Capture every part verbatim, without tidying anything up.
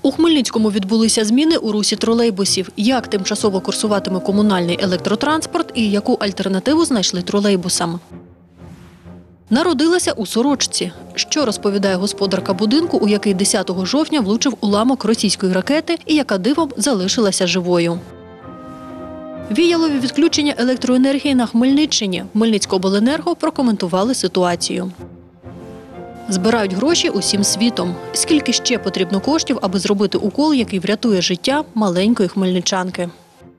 У Хмельницькому відбулися зміни у русі тролейбусів. Як тимчасово курсуватиме комунальний електротранспорт і яку альтернативу знайшли тролейбусам? Народилася у Сорочці. Що розповідає господарка будинку, у який десятого жовтня влучив уламок російської ракети і яка дивом залишилася живою? Віялові відключення електроенергії на Хмельниччині. Хмельницькобленерго прокоментували ситуацію. Збирають гроші усім світом. Скільки ще потрібно коштів, аби зробити укол, який врятує життя маленької хмельничанки?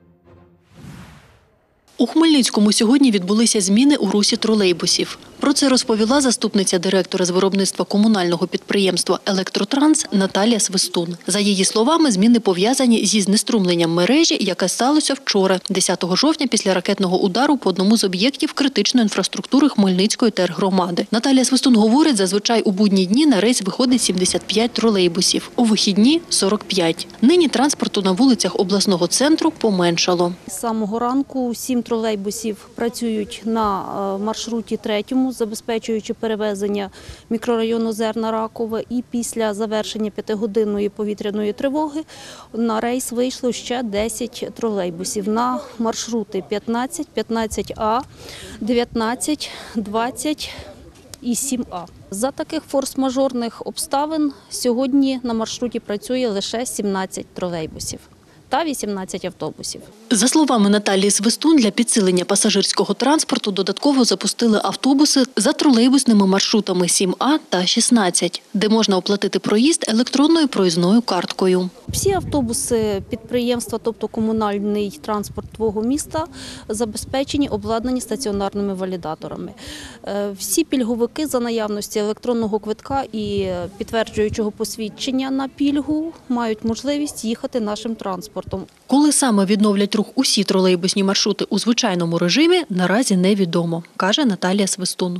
У Хмельницькому сьогодні відбулися зміни у русі тролейбусів. Про це розповіла заступниця директора з виробництва комунального підприємства «Електротранс» Наталія Свистун. За її словами, зміни пов'язані зі знеструмленням мережі, яке сталося вчора, десятого жовтня, після ракетного удару по одному з об'єктів критичної інфраструктури Хмельницької тергромади. Наталія Свистун говорить, зазвичай у будні дні на рейс виходить сімдесят п'ять тролейбусів, у вихідні – сорок п'ять. Нині транспорту на вулицях обласного центру поменшало. З самого ранку сім тролейбусів працюють на маршруті третьому, забезпечуючи перевезення мікрорайону Зерна-Ракове. І після завершення п'ятигодинної повітряної тривоги на рейс вийшло ще десять тролейбусів на маршрути п'ятнадцять, п'ятнадцять А, дев'ятнадцять, двадцять і сім А. За таких форс-мажорних обставин сьогодні на маршруті працює лише сімнадцять тролейбусів та вісімнадцять автобусів. За словами Наталії Свистун, для підсилення пасажирського транспорту додатково запустили автобуси за тролейбусними маршрутами сім А та шістнадцять, де можна оплатити проїзд електронною проїзною карткою. Всі автобуси підприємства, тобто комунальний транспорт твого міста, забезпечені, обладнані стаціонарними валідаторами. Всі пільговики за наявності електронного квитка і підтверджуючого посвідчення на пільгу мають можливість їхати нашим транспортом. Коли саме відновлять рух усі тролейбусні маршрути у звичайному режимі, наразі невідомо, каже Наталія Свистун.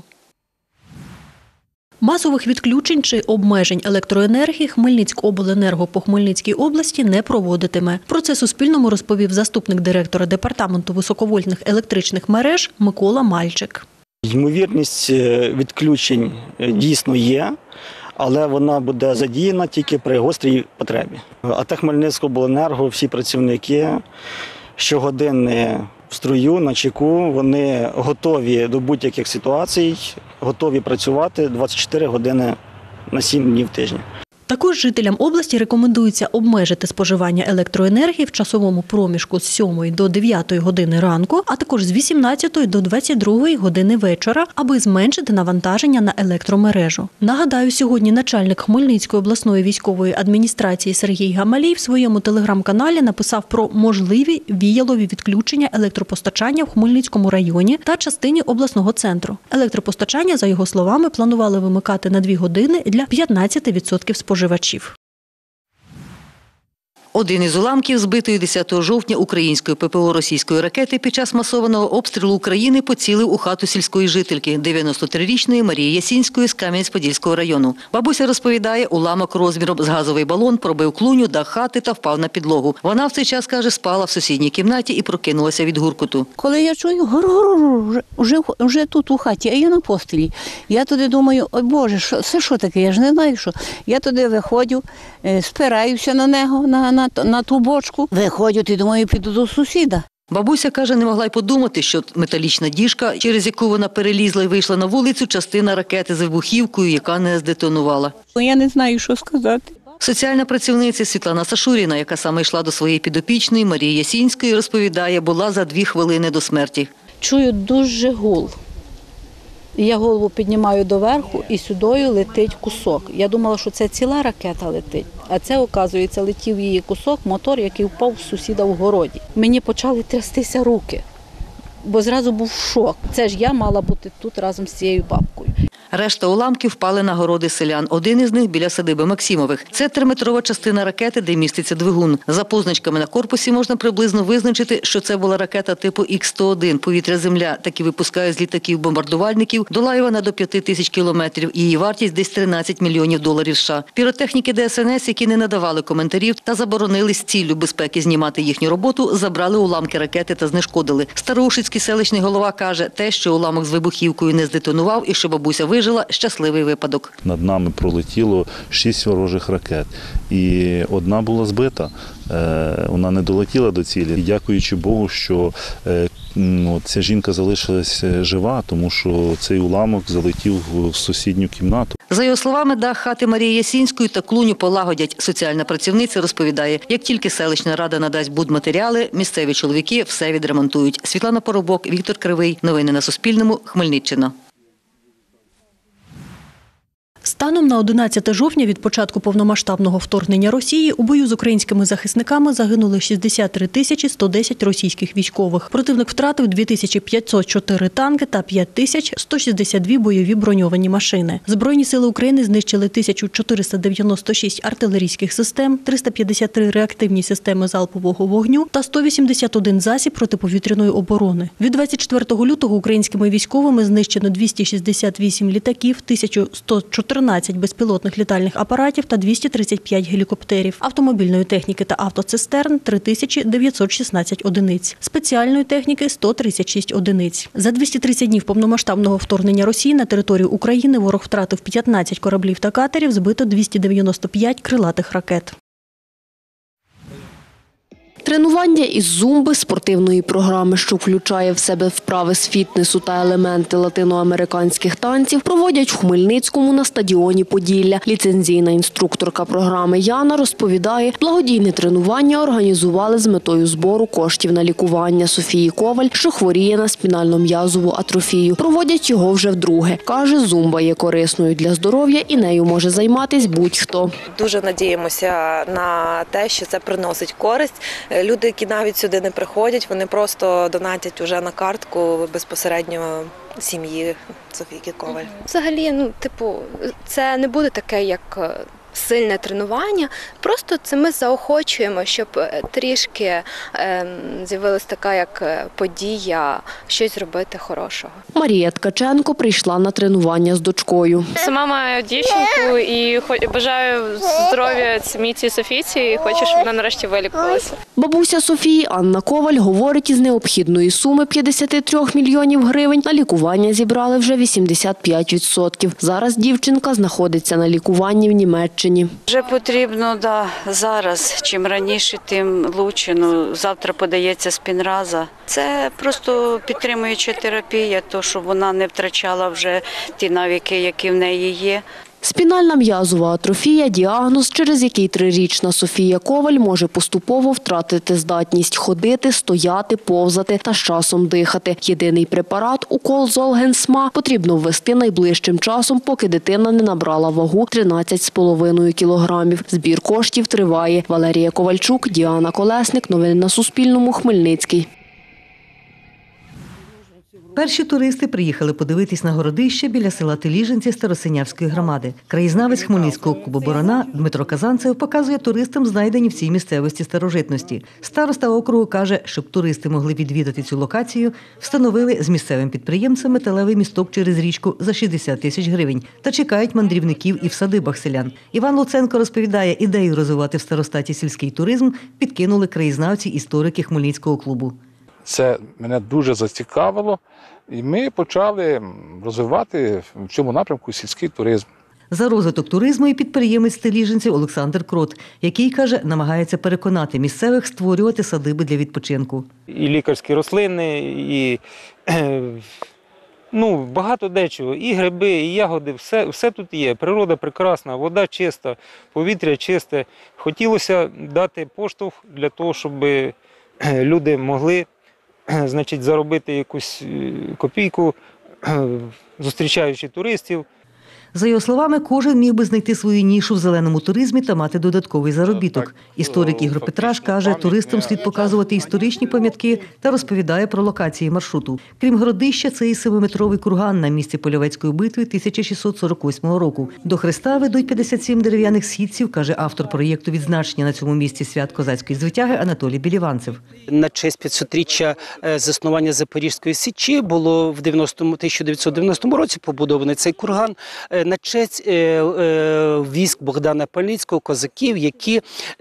Масових відключень чи обмежень електроенергії Хмельницькобленерго по Хмельницькій області не проводитиме. Про це Суспільному розповів заступник директора департаменту високовольтних електричних мереж Микола Мальчик. Ймовірність відключень дійсно є, але вона буде задіяна тільки при гострій потребі. А те Хмельницькобленерго, всі працівники щогодини в струю, на чеку, вони готові до будь-яких ситуацій, готові працювати двадцять чотири години на сім днів в тижні. Також жителям області рекомендується обмежити споживання електроенергії в часовому проміжку з сьомої до дев'ятої години ранку, а також з вісімнадцятої до двадцять другої години вечора, аби зменшити навантаження на електромережу. Нагадаю, сьогодні начальник Хмельницької обласної військової адміністрації Сергій Гамалій в своєму телеграм-каналі написав про можливі віялові відключення електропостачання в Хмельницькому районі та частині обласного центру. Електропостачання, за його словами, планували вимикати на дві години для п'ятнадцяти відсотків споживачів. Один із уламків збитої десятого жовтня української ППО російської ракети під час масованого обстрілу України поцілив у хату сільської жительки дев'яностотрирічної Марії Ясінської з Кам'янець-Подільського району. Бабуся розповідає, уламок розміром з газовий балон пробив клуню, дах хати та впав на підлогу. Вона в цей час, каже, спала в сусідній кімнаті і прокинулася від гуркоту. Коли я чую, гур-гур-гур, вже, вже тут у хаті, а я на постелі. Я туди думаю, ой Боже, що, це що таке, я ж не знаю, що. Я туди виходжу, спираюся на нього, на, на на ту бочку, виходжу і думаю, піду до сусіда. Бабуся, каже, не могла й подумати, що металічна діжка, через яку вона перелізла і вийшла на вулицю, частина ракети з вибухівкою, яка не здетонувала. Я не знаю, що сказати. Соціальна працівниця Світлана Сашуріна, яка саме йшла до своєї підопічної Марії Ясінської, розповідає, була за дві хвилини до смерті. Чую дуже гул. Я голову піднімаю доверху і сюдою летить кусок. Я думала, що це ціла ракета летить, а це, оказується, летів її кусок, мотор, який впав у сусіда в городі. Мені почали трястися руки, бо зразу був шок. Це ж я мала бути тут разом з цією бабкою. Решта уламків впали на городи селян. Один із них біля садиби Максимових. Це триметрова частина ракети, де міститься двигун. За позначками на корпусі можна приблизно визначити, що це була ракета типу Ікс сто один «Повітря-Земля». Такі випускають з літаків-бомбардувальників. Долає вона до п'яти тисяч кілометрів. Її вартість десь тринадцять мільйонів доларів США. Піротехніки Де Ес Ен Ес, які не надавали коментарів та заборонили з ціллю безпеки знімати їхню роботу, забрали уламки ракети та знешкодили. Староушицький селищний голова каже, те, що уламок з вибухівкою не здетонував і що бабуся вижила щасливий випадок. Над нами пролетіло шість ворожих ракет, і одна була збита, вона не долетіла до цілі. І дякуючи Богу, що ну, ця жінка залишилася жива, тому що цей уламок залетів в сусідню кімнату. За його словами, дах хати Марії Ясінської та клуню полагодять. Соціальна працівниця розповідає, як тільки селищна рада надасть будматеріали, місцеві чоловіки все відремонтують. Світлана Поробок, Віктор Кривий. Новини на Суспільному. Хмельниччина. Станом на одинадцяте жовтня від початку повномасштабного вторгнення Росії у бою з українськими захисниками загинули шістдесят три тисячі сто десять російських військових. Противник втратив дві тисячі п'ятсот чотири танки та п'ять тисяч сто шістдесят дві бойові броньовані машини. Збройні сили України знищили тисячу чотириста дев'яносто шість артилерійських систем, триста п'ятдесят три реактивні системи залпового вогню та сто вісімдесят один засіб протиповітряної оборони. Від двадцять четвертого лютого українськими військовими знищено двісті шістдесят вісім літаків, тисяча сто чотирнадцять безпілотних літальних апаратів та двісті тридцять п'ять гелікоптерів, автомобільної техніки та автоцистерн – три тисячі дев'ятсот шістнадцять одиниць, спеціальної техніки – сто тридцять шість одиниць. За двісті тридцять днів повномасштабного вторгнення Росії на територію України ворог втратив п'ятнадцять кораблів та катерів, збито двісті дев'яносто п'ять крилатих ракет. Тренування із зумби, спортивної програми, що включає в себе вправи з фітнесу та елементи латиноамериканських танців, проводять в Хмельницькому на стадіоні «Поділля». Ліцензійна інструкторка програми Яна розповідає, благодійне тренування організували з метою збору коштів на лікування Софії Коваль, що хворіє на спінально-м'язову атрофію. Проводять його вже вдруге. Каже, зумба є корисною для здоров'я і нею може займатися будь-хто. Дуже надіємося на те, що це приносить користь. Люди, які навіть сюди не приходять, вони просто донатять уже на картку безпосередньо сім'ї Софійки Коваль. Взагалі, ну, типу, це не буде таке, як сильне тренування, просто це ми заохочуємо, щоб трішки е, з'явилась така як подія, щось зробити хорошого. Марія Ткаченко прийшла на тренування з дочкою. Сама маю дівчинку і бажаю здоров'я міці Софійці і хочу, щоб вона нарешті вилікувалася. Бабуся Софії Анна Коваль говорить, із необхідної суми п'ятдесят три мільйонів гривень на лікування зібрали вже вісімдесят п'ять відсотків. Зараз дівчинка знаходиться на лікуванні в Німеччині. Вже потрібно, да, зараз, чим раніше, тим краще. Ну, завтра подається спінраза. Це просто підтримуюча терапія, то щоб вона не втрачала вже ті навики, які в неї є. Спінальна м'язова атрофія – діагноз, через який трирічна Софія Коваль може поступово втратити здатність ходити, стояти, повзати та з часом дихати. Єдиний препарат – укол Золгенсма – потрібно ввести найближчим часом, поки дитина не набрала вагу тринадцять з половиною кілограмів. Збір коштів триває. Валерія Ковальчук, Діана Колесник. Новини на Суспільному. Хмельницький. Перші туристи приїхали подивитись на городище біля села Теліжинці Старосинявської громади. Краєзнавець Хмельницького Кубоборона Дмитро Казанцев показує туристам знайдені в цій місцевості старожитності. Староста округу каже, щоб туристи могли відвідати цю локацію, встановили з місцевим підприємцем металевий місток через річку за шістдесят тисяч гривень та чекають мандрівників і в садибах селян. Іван Луценко розповідає, ідею розвивати в старостаті сільський туризм підкинули краєзнавці-історики Хмельницького клубу. Це мене дуже зацікавило, і ми почали розвивати в цьому напрямку сільський туризм. За розвиток туризму і підприємець Теліжинців Олександр Крот, який, каже, намагається переконати місцевих створювати садиби для відпочинку. І лікарські рослини, і ну, багато дечого, і гриби, і ягоди, все, все тут є. Природа прекрасна, вода чиста, повітря чисте. Хотілося дати поштовх для того, щоб люди могли, значить, заробити якусь копійку, зустрічаючи туристів. За його словами, кожен міг би знайти свою нішу в зеленому туризмі та мати додатковий заробіток. Історик Ігор Петраш каже, туристам слід показувати історичні пам'ятки та розповідає про локації маршруту. Крім городища, це і семиметровий курган на місці Полівецької битви тисяча шістсот сорок восьмого року. До хреста ведуть п'ятдесят сім дерев'яних східців, каже автор проєкту відзначення на цьому місці свят козацької звитяги Анатолій Біліванцев. На честь п'ятсотріччя заснування Запорізької Січі було в тисяча дев'ятсот дев'яностому році побудований цей курган на честь військ Богдана Хмельницького, козаків, які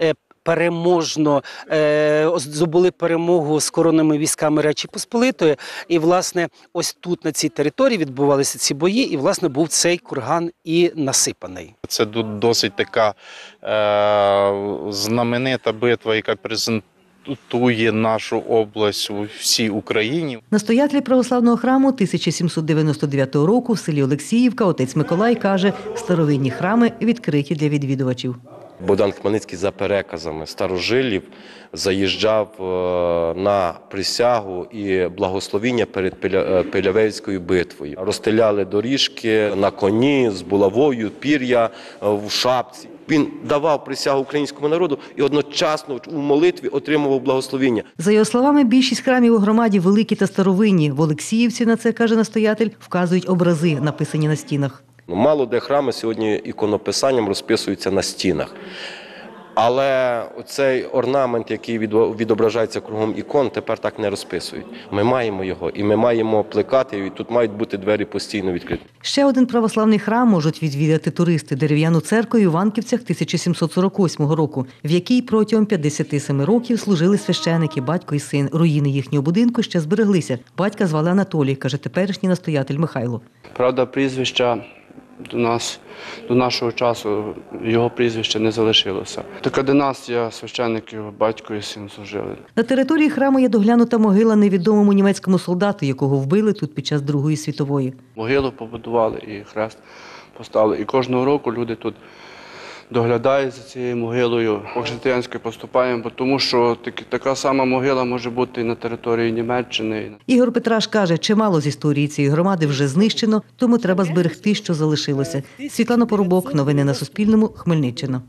переможно е, здобули перемогу з коронними військами Речі Посполитої. І, власне, ось тут, на цій території, відбувалися ці бої, і, власне, був цей курган і насипаний. Це досить така е, знаменита битва, яка презентує нашу область у всій Україні. Настоятель православного храму тисяча сімсот дев'яносто дев'ятого року в селі Олексіївка отець Миколай каже, старовинні храми відкриті для відвідувачів. Богдан Хмельницький за переказами старожилів заїжджав на присягу і благословіння перед Пилявецькою битвою. Розстеляли доріжки на коні з булавою, пір'я в шапці. Він давав присягу українському народу і одночасно у молитві отримував благословіння. За його словами, більшість храмів у громаді великі та старовинні. В Олексіївці, на це каже настоятель, вказують образи, написані на стінах. Мало де храми сьогодні іконописанням розписуються на стінах. Але цей орнамент, який відображається кругом ікон, тепер так не розписують. Ми маємо його і ми маємо плекати, і тут мають бути двері постійно відкриті. Ще один православний храм можуть відвідати туристи – дерев'яну церкву в Іванківцях тисяча сімсот сорок восьмого року, в якій протягом п'ятдесят сім років служили священики, батько і син. Руїни їхнього будинку ще збереглися. Батька звали Анатолій, каже теперішній настоятель Михайло. Правда, прізвища до нас, до нашого часу його прізвище не залишилося. Така династія священників, батько і син служили. На території храму є доглянута могила невідомому німецькому солдату, якого вбили тут під час Другої світової. Могилу побудували і хрест поставили. І кожного року люди тут доглядають за цією могилою. По-християнськи поступаємо, тому що така сама могила може бути і на території Німеччини. Ігор Петраш каже, чимало з історії цієї громади вже знищено, тому треба зберегти, що залишилося. Світлана Поробок, новини на Суспільному, Хмельниччина.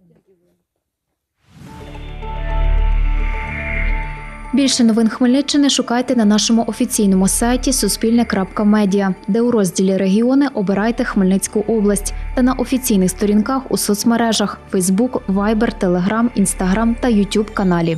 Більше новин Хмельниччини шукайте на нашому офіційному сайті суспільне крапка медіа, де у розділі «Регіони» обирайте Хмельницьку область та на офіційних сторінках у соцмережах – Фейсбук, Вайбер, Телеграм, Інстаграм та Ютуб каналі.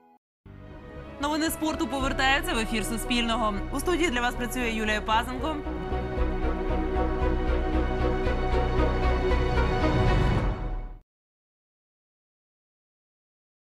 Новини спорту повертаються в ефір Суспільного. У студії для вас працює Юлія Пазенко.